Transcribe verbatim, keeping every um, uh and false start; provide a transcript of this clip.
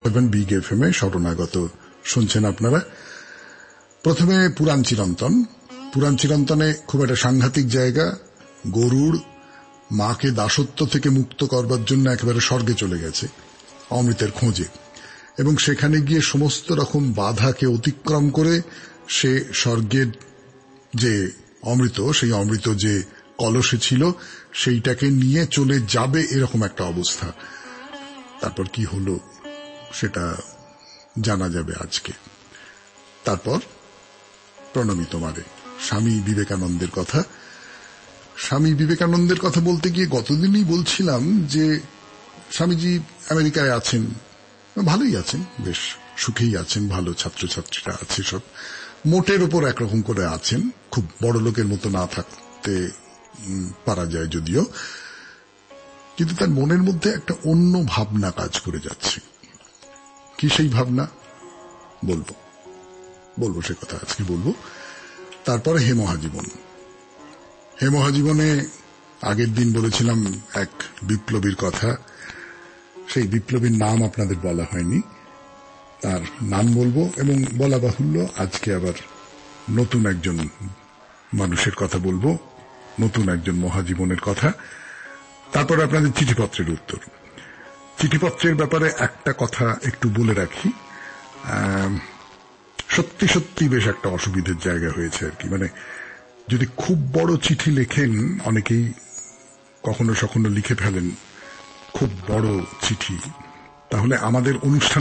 Big FM এ শরণাগত শুনছেন আপনারা। প্রথমে পুরাণ চিরন্তন। পুরাণ চিরন্তনে খুব একটা সাংঘাতিক জায়গা। গরুড় মাকে দাসত্ব থেকে মুক্ত করবার জন্য একেবারে স্বর্গে চলে গেছে অমৃতের খোঁজে, এবং সেখানে গিয়ে সমস্ত রকম বাধাকে অতিক্রম করে সে স্বর্গের যে অমৃত, সেই অমৃত যে কলসে ছিল সেইটাকে নিয়ে চলে যাবে, এরকম একটা অবস্থা। তারপর কি হলো সেটা জানা যাবে আজকে। তারপর প্রণমী তোমারে, স্বামী বিবেকানন্দের কথা। স্বামী বিবেকানন্দের কথা বলতে গিয়ে গতদিনই বলছিলাম যে স্বামীজি আমেরিকায় আছেন, ভালোই আছেন, বেশ সুখেই আছেন, ভালো ছাত্রছাত্রীরা আছে, সব মোটের উপর একরকম করে আছেন। খুব বড় লোকের মতো না থাকতে পারা যায় যদিও, কিন্তু তার মনের মধ্যে একটা অন্য ভাবনা কাজ করে যাচ্ছে। কি সেই ভাবনা বলবো বলবো সে কথা আজকে বলবো। তারপরে হে মহাজীবন। হে মহাজীবনে আগের দিন বলেছিলাম এক বিপ্লবীর কথা। সেই বিপ্লবীর নাম আপনাদের বলা হয়নি, তার নাম বলবো, এবং বলা বাহুল্য আজকে আবার নতুন একজন মানুষের কথা বলবো, নতুন একজন মহাজীবনের কথা। তারপর আপনাদের চিঠিপত্রের উত্তর। চিঠিপত্রের ব্যাপারে একটা কথা একটু বলে রাখি, সত্যি সত্যি বেশ একটা অসুবিধার জায়গা হয়েছে আর কি। মানে যদি খুব বড় চিঠি লেখেন, অনেকেই কখনো সখনো লিখে ফেলেন খুব বড় চিঠি, তাহলে আমাদের অনুষ্ঠান